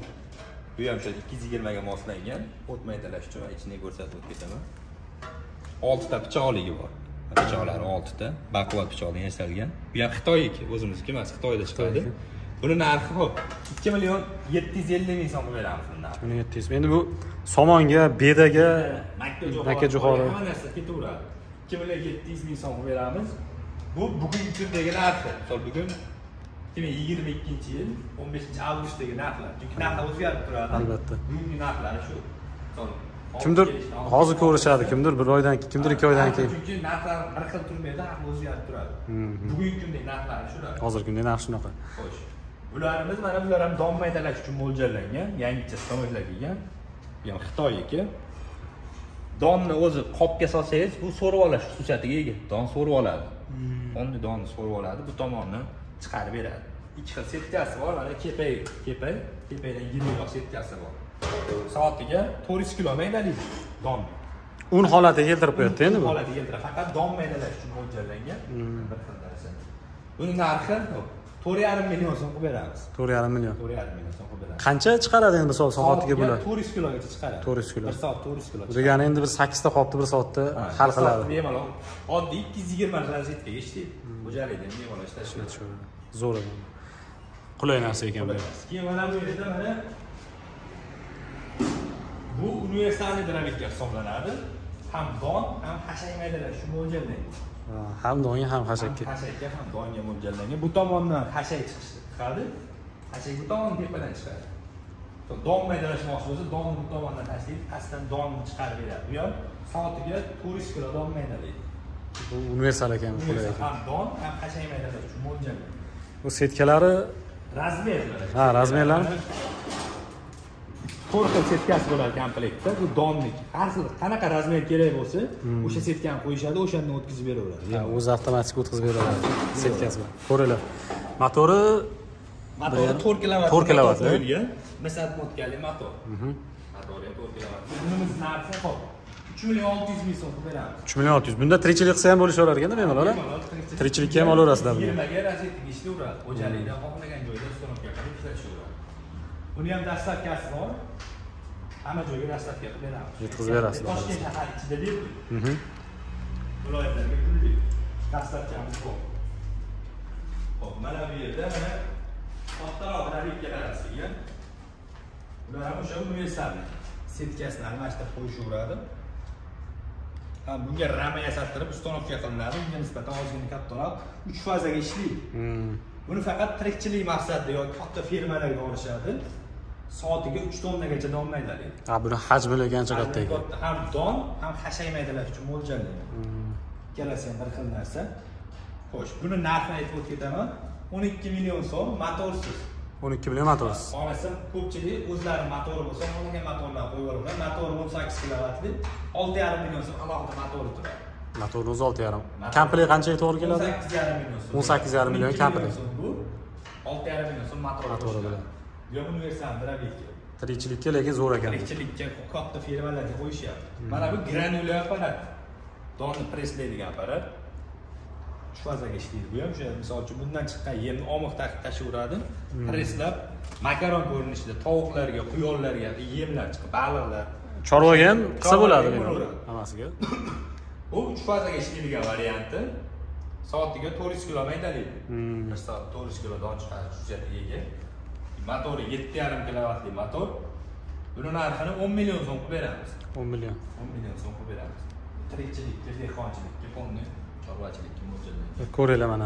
Bu ham o'sha ikki yuz yigirma ga moslangan, o't maydalash uchun ichini ko'rsatib o'tib ketaman. olti ta pichoqligi bor. Pichoqlari olti ta, baquvvat pichoqdan yasalgan. Bu ham Xitoyniki, o'zimizniki emas, Xitoyda chiqadi. Buni narxi xo'p, ikki million yetti yuz ellik ming so'm beramiz bundan. ikki million yetti yuz. Endi bu somonga, bedaga, Makka jo'xori hamma narsa ketaveradi. ikki million yetti yuz ming so'm beramiz. Bu bugungi kundagi narxi. Misol bugun ikki ming yigirma ikkinchi yil o'n beshinchi avgustdagi narxlar. Chunki narxlar o'zgarib turadi. Albatta. Bugungi narxlari shu. Kimdir hozir ko'rishadi, kimdir bir oydan, kimdir ikki oydan keyin. Chunki narxlar bir xil turmaydi, har o'zgarib turadi. Bugungi kundagi narxlari shular. Hozirgi kunda narx shunaqa. Xo'sh. Bularimiz mana bular ham don maydalash uchun mo'ljallangan, yangicha stanoklar kelgan. Bu ham Xitoyniki. Donni o'zi qopga solsangiz, bu so'rib olish xususiyatiga ega. Don so'rib oladi. Onni donni so'rib oladi, bu tomonni chiqarib beradi. Ikki xil setkasi bor, mana kepay, kepay, kepaydan yirmi setkasi bor. Soatiga to'rt yuz kilo maydalaydi don. Un holatiga keltirib qo'yadi endi bu. Un holatiga keltiradi, faqat don maydalash uchun mo'ljallangan. Bir xil narsa. Buning narxi to'rt yarim million so'm qilib beramiz. to'rt yarim million. to'rt yarim million so'm qilib beramiz. Qancha chiqaradi endi misol soatiga bular? to'rt yuz kilogacha chiqaradi. to'rt yuz kilo. Bir soat to'rt yuz kilo. Bu degani endi bir sakkiz ta qopni bir soatda hal qiladi. Bemalol oddiy ikki yuz yigirma razvedkaga ishlaydi. Xo'jalikda bemalol ishlashadi. Zo'r ekan. Qulay narsa ekan bu. Keyin mana bu yerda mana bu universalniy dravilka hisoblanadi. Ham don, ham hashak maydalash uchun mo'ljallangan. Ham donga, ham hashakka. Hashakka ham donga mo'ljallangan. Bu tomondan hashak chiqadi. Hashak bu tomondan tepadan chiqadi. Don maydalashmoqchi bo'lsa, donni bu tomondan tashlaydi, pastdan donni chiqarib beradi. Bu ham soatiga to'rt yuz kilo don maydalaydi. Bu universal ekan, qulay ekan. Ham don, ham hashak maydalash uchun mo'ljallangan. Bu setkalari razmerlari. Ha, razmerlar. to'rt xil setkasi bo'ladi komplektda. Bu donnik. Har xil qanaqa razmer kerak bo'lsa, o'sha setkani qo'yishadi, o'shandan o'tkazib beraveradi. Ha, o'zi avtomatik o'tkazib beradi. Setkasi bor. Ko'ringlar. Motori motori to'rt kilovat. to'rt kilovatli. Misat motkali motor. Motori to'rt kilovat. Bunimiz narxi xo'p. uch million olti yuz ming so'm qilib beramiz. uch million olti yuz. Bunda tirikchilik qilsa ham bo'lishaverar ekan, bemalol. Tirikchilikka ham olaverasizlar buni. yigirma ga razvedkaga ishlayveradi. Xo'jalikda xohlagan joyda ustonovka qilib ishlatishaveradi. Buni ham dastavkasi bor. Hamma joyga dastavka qilib beramiz. Yetkazib berasiz. Toshkent shahar ichida berdik. Mhm. Viloyatlarga pullik. Dastavkamiz bor. Xo'p, mana bu yerda mana kattaroq dravilkalar asliga. Ular ham o'sha universalniy setkasini almashtirib qo'yishaveradi. Ha, bunga rama yasattirib ustonovka qilinadi. Unga nisbatan ozgina kattaroq uch fazaga ishlaydi. Buni faqat tirikchilik maqsadida yoki katta firmalarga olishadi. soatiga uch tonnagacha don maydaladi. Ha, buni hajmi qancha katta ekan? Ham don, ham hashay maydalash uchun mo'ljallangan. Ikkalasi ham bir xil narsa. Xo'sh, buni narxini aytib o'tib o'n ikki million so'm motorsiz. o'n ikki million motorsiz. Qarasam, ko'pchilik o'zlari motori bo'lsa, olingan motorlar qo'yib yuboradi. Motori o'n sakkiz kilovatli, olti yarim million so'm alohida motori turadi. Motori o'zi olti yarim. Komplekt qanchaga to'g'ri keladi? o'n sakkiz yarim million so'm. o'n sakkiz yarim million komplekt. Bu olti yarim million so'm motori bilan. Bu universal drabika. Tirikchilikka lekin zo'r ekan. Tirikchilikka katta firmalarga qo'yishyapti. Mana bu granula apparat. Donni preslaydigan apparat. uch fazaga ishlaydi. Bu ham o'sha misol uchun bundan chiqqan yemni omoq taqib tashaveradi. Preslab makaron ko'rinishida tovuqlarga, quyonlarga yemlar chiqib, baliqlar. Chorvaga ham qilsa bo'ladi hammasiga. Bu uch fazaga ishlaydigan varianti. Soatiga to'rt yuz kilo maydalaydi. Bir soat to'rt yuz kilo don chiqadi xususiyatiga ega. Motori yetti yarim kilovatli motor. Buni narxini o'n million so'm qilib beramiz. o'n million. o'n million so'm qilib beramiz. Tirikchilikka, dehqonchilikka, qonni chorvachilikka mo'ljallangan. Ko'ringlar mana.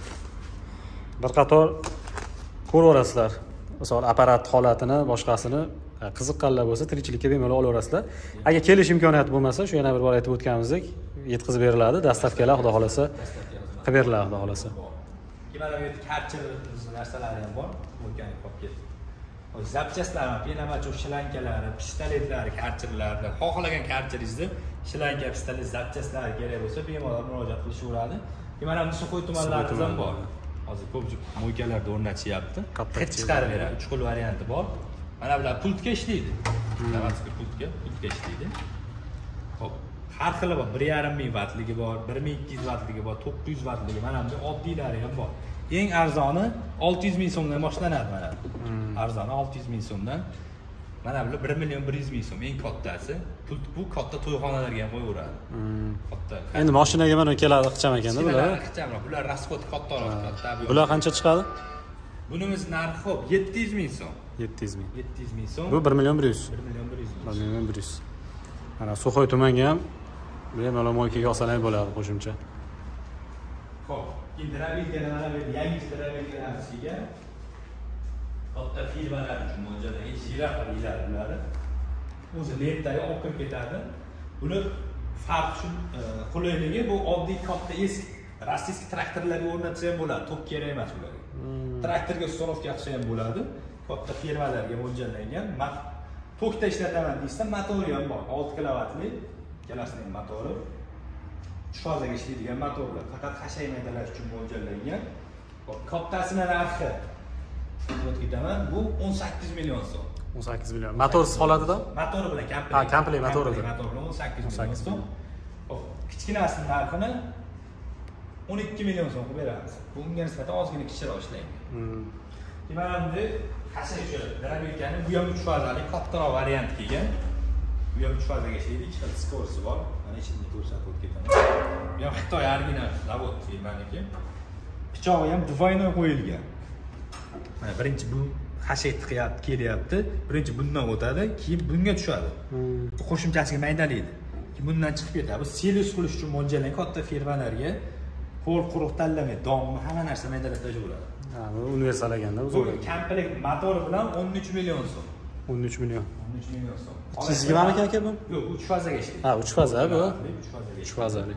Bir qator ko'raverasizlar. Misol apparat holatini, boshqasini qiziqqanlar bo'lsa, tirikchilikka bemalol olaverasizlar. Agar kelish imkoniyati bo'lmasa, shu yana bir bor aytib o'tganimizdek, yetkazib beriladi. Dastavkalar xudo xolasa qilib beriladi, xudo xolasa. Mana bu yerda karcher narsalari ham bor. O'rganib qolib ketdi. O'z zapchastlar, pnevmatik shlankalari, pistoletlari, karcherlarni, xohlagan karcheringizni shlanka, pistolet, zapchastlar kerak bo'lsa, bemalol murojaat qilishaveradi. Mana bu Suxoy tumanlarida ham bor. Hozir ko'pchilik mo'ykalarda o'rnatishyapti. Hech chiqarib beradi. Uch xil varianti bor. Mana bular pultga ishlaydi. Navbatchi pultga, pultga ishlaydi. Xo'p, har xili bor. bir yarim ming vattligi bor, bir ming ikki yuz vattligi bor, to'qqiz yuz vattligi, mana bunday oddiylari ham bor. Eng arzoni olti yuz ming so'mdan boshlanadi mana. Arzoni olti yuz ming so'mdan. Mana bular bir million bir yuz ming so'm eng kattasi. Pult bu katta to'yxonalarga ham qo'yaveradi. Katta. Endi mashinaga mana keladi ixcham ekanda bular. Ixchamroq. Bular rasxod kattaroq katta. Bular qancha chiqadi? Bunimiz narxi xo'p yetti yuz ming so'm. yetti yuz ming. yetti yuz ming so'm. Bu bir million bir yuz. bir million bir yuz. bir million bir yuz. Mana Suxoy tumanga ham bemalol mo'ykaga olsalar bo'ladi qo'shimcha. Xo'p, Drabilkalar mana bu yangi drabilkalarga katta firmalar uchun mo'ljallangan yillar yillar ular. O'zi lentdagi oqib ketadi. Buni farq shu qulayligi bu oddiy katta eski rossiyskiy traktorlarga o'rnatsa ham bo'ladi, to'p kerak emas ularga. Traktorga uстановка qilsa ham bo'ladi. Katta firmalarga mo'ljallangan. Tokda ishlataman deysa, motori ham bor. olti kilovatli, ikkalasining motori. uch fazaga ishlaydigan motorlar. Faqat hashay maydalash uchun mo'ljallangan. Kattasining narxi aytib ketaman, bu o'n sakkiz million so'm. o'n sakkiz million. Motorsiz holatida? Motori bilan komplekt. Ha, komplekt motori bilan. Motori bilan o'n sakkiz million so'm. Xo'p, kichkinasining narxini o'n ikki million so'm qilib beramiz. Bunga nisbatan ozgina kichikroq ishlaydi. Mana bunday hashay shu drabilkani bu ham uch fazali kattaroq variant kelgan. Bu ham uch fazaga ishlaydi, ikkita skorsi bor. Mana ichini ko'rsatib ketaman. Bu ham Xitoy original zavod firmaniki. Pichog'i ham двойной qo'yilgan. Mana birinchi bu hashay tiqyapti, kelyapti. Birinchi bundan o'tadi, keyin bunga tushadi. Bu qo'shimchasiga maydalaydi. Keyin bundan chiqib ketadi. Bu selius qilish uchun mo'ljallangan katta firmalarga qo'l quruq tanlamay, domni hamma narsa maydalab tashaveradi. Ha, bu universal ekanda, bu zo'r. Komplekt motori bilan o'n uch million so'm. o'n uch million. o'n uch million so'm. uch yuz yigirma ekan aka bu? Yo'q, uch fazaga ishlaydi. Ha, uch faza bu. uch fazaga. uch fazali.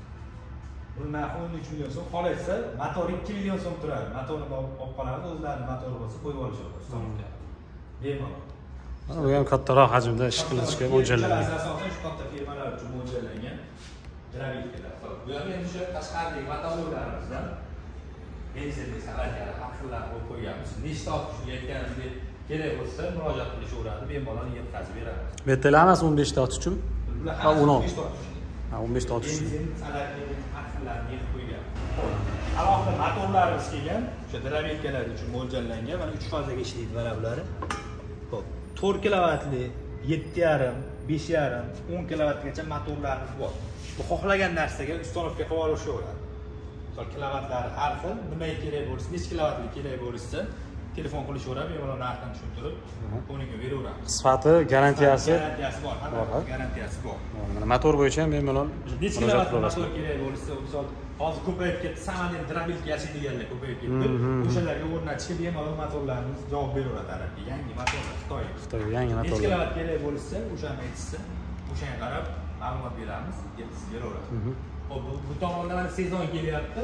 Bu narxi o'n uch million so'm. Qolsa, motor ikki million so'm turadi. Motorni olib qoladi, o'zlarining motori bo'lsa qo'yib olishadi. Ustomovka. Bemalol. Bu ham kattaroq hajmda ish qilishga mo'ljallangan. Asosan shu katta firmalar uchun mo'ljallangan drabilkalar. Bu ham endi o'sha tashqaridagi motorlarimizdan benzinli salatlar, haqlar qo'yib qo'yganmiz. Nechta ot shunga aytganimdek kerak bo'lsa murojaat qilishaveradi, bemalol yetkazib beramiz. Bu yerdalar emas o'n besh ta ot uchun. Ha, o'n olti. Ha, o'n besh ta ot uchun. Benzin salatlarni, haqlarni yig'ib qo'ygan. Alohida motorlarimiz kelgan, o'sha drabilkalar uchun mo'ljallangan. Mana uch fazaga ishlaydi mana bulari. Xo'p, to'rt kilovatli, yetti yarim, besh yarim, o'n kilovatgacha motorlarimiz bor. Bu xohlagan narsaga uстановка qilib olishaveradi. Misol kilovatlari har xil, nimaga kerak bo'lsa, necha kilovatli kerak bo'lsa, telefon qilishaverib, bemalol narxini tushuntirib, ko'nikib beraveramiz. Sifati, garantiyasi garantiyasi bor, hamma garantiyasi bor. mana motor bo'yicha ham bemalol necha kilovatr motor kerak bo'lsa, misol hozir ko'payib ketdi, samolyot drabilka yashaydiganlar ko'payib ketdi. O'shalarga o'rnatishga bemalol motorlarimiz javob beraveradi. Yangi motorlar Xitoy. Xitoy yangi motorlar. Necha kilovat kerak bo'lsa, o'shani aytsa, o'shanga qarab ma'lumot beramiz, yetkazib beraveradi. Xo'p, bu tomonda mana sezon kelyapti.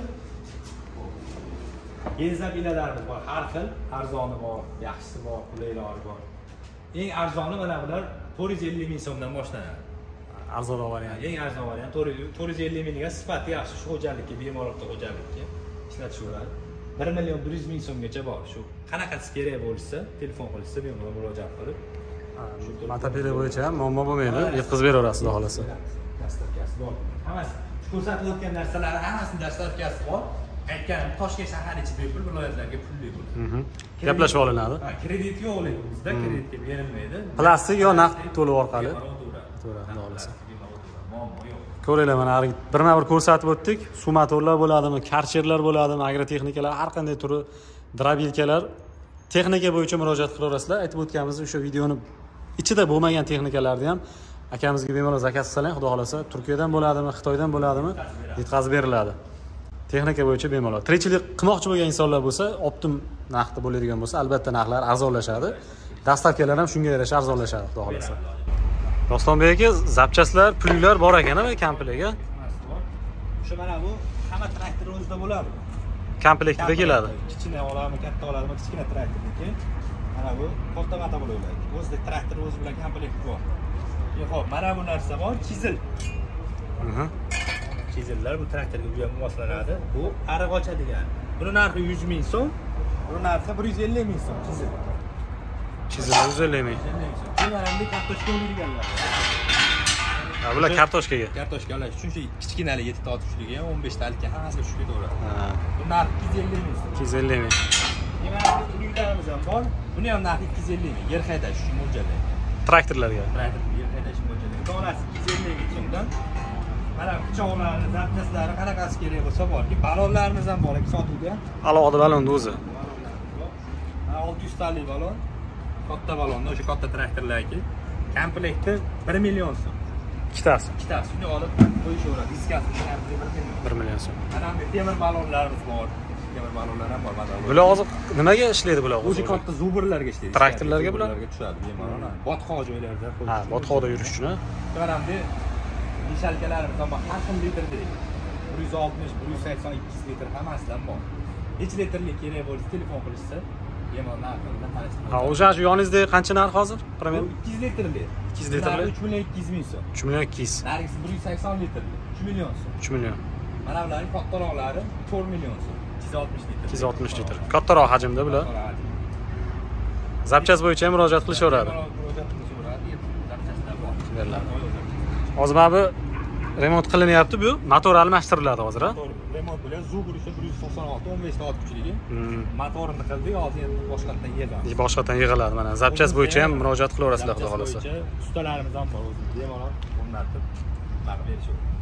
Benzinlarimiz bor, har xil, arzoni bor, yaxshisi bor, qulaylari bor. Eng arzoni mana bular to'rt yuz ellik ming so'mdan boshlanadi. Arzonroq variant. Eng arzon variant to'rt yuz ellik mingga sifati yaxshi, shu xo'jalikka, bemalolda xo'jalikka ishlatishaveradi. bir million bir yuz ming so'mgacha bor. Shu qanaqasi kerak bo'lsa, telefon qilsa, bemalol murojaat qilib, motopeda bo'yicha ham muammo bo'lmaydi, yetkazib beraverasiz, xudo xolasa. Dastavkasi bor. Hammasi ko'rsatib o'tgan narsalar hammasini dastavkasi bor. Aytganim, Toshkent shahar ichida bepul, viloyatlarga pulli bo'ladi. Gaplashib olinadi. Ha, kredit yo'q lekin bizda kreditga berilmaydi. Plastik yo naqd to'lov orqali. To'g'ri, xolos. Ko'ringlar, mana birma bir ko'rsatib o'tdik. Suv motorlar bo'ladimi, karcherlar bo'ladimi, agrotexnikalar, har qanday turi drabilkalar texnika bo'yicha murojaat qilaverasizlar. Aytib o'tganimiz o'sha videoni ichida bo'lmagan texnikalarni ham akamizga bemalol zakaz qilsang, xudo xolasa, Turkiyadan bo'ladimi, Xitoydan bo'ladimi, yetkazib beriladi. Texnika bo'yicha bemalol. Tirikchilik qilmoqchi bo'lgan insonlar bo'lsa, optim narxda bo'ladigan bo'lsa, albatta narxlar arzonlashadi. Dastavkalar ham shunga yarasha arzonlashadi, xudo xolasa. Dostonbek aka, zapchastlar, pullar bor ekan-a komplektga? O'sha mana bu hamma traktor o'zida bo'ladi. Komplektda keladi. Kichkina oladimi, katta oladimi, kichkina traktorniki. Mana bu katta motobollar. O'zida traktor o'zi bilan komplekt bor. Yo'q, mana bu narsa bor, chizil. Mhm. Chizillar bu traktorga bu ham moslanadi. Bu ariq ochadigan. Buni narxi yuz ming so'm, buni narxi bir yuz ellik ming so'm chizil. Chizil yuz ellik ming. Bularni kartoshka o'raydiganlar. Ha, bular kartoshkaga. Kartoshkalar shuncha kichkinali yetti ta tushligiga ham o'n besh talikka hammasi shuga to'g'ri. Ha. Bu narxi ikki yuz ellik ming so'm. ikki yuz ellik ming. Demak, uylarimiz ham bor. Buni ham narxi ikki yuz ellik ming. Yer haydash uchun mo'ljallangan. Traktorlarga. Traktor yer haydash mo'ljallangan. Donasi ikki yuz ellik ming so'mdan. Mana pichoqlarni, zapchaslari qanaqasi kerak bo'lsa borki, balonlarimiz ham bor sotuvga. Alohida balonni o'zi. Mana olti yuz talik balon. Katta balonni, o'sha katta traktorlarga komplekti bir million so'm. Ikkitasi. Ikkitasi shuni olib qo'yishaveradi. Diskasini ham bir million so'm. Mana bu temir balonlarimiz bor. Temir balonlar ham bor. Bular hozir nimaga ishlaydi bular? O'zi katta zuburlarga ishlaydi. Traktorlarga bular tushadi bemalol. Botqoq joylarda qo'yish. Ha, botqoqda yurish uchun. Mana bu nishalkalarimiz ham bor. Har xil litrlik. bir yuz oltmish, bir yuz sakson, ikki yuz litr hammasidan bor. Necha litrlik kerak bo'lsa telefon qilishsa, bemalol narxini tanishtirib. Ha, o'sha yoningizda qancha narx hozir? Promil ikki yuz litrli. ikki yuz litrli. uch million ikki yuz ming so'm. uch million ikki yuz. Narxi bir yuz sakson litrli. uch million so'm. uch million. Mana bularning kattaroqlari to'rt million so'm. ikki yuz oltmish litr. ikki yuz oltmish litr. Kattaroq hajmda bular. Zapchast bo'yicha ham murojaat qilishaveradi. Murojaat qilishaveradi. Zapchastlar bor. Hozir mana bu remont qilinyapti bu. Motor almashtiriladi hozir, ha? Remont bilan Zubur esa bir yuz to'qson olti, o'n besh ta ot kuchligi. Motorini qildik, hozir endi boshqatdan yig'iladi. Boshqatdan yig'iladi mana. Zapchast bo'yicha ham murojaat qilaverasizlar, xudo xolasa. Ustalarimiz ham bor o'zi. Bemalol o'rnatib, baribir berishadi.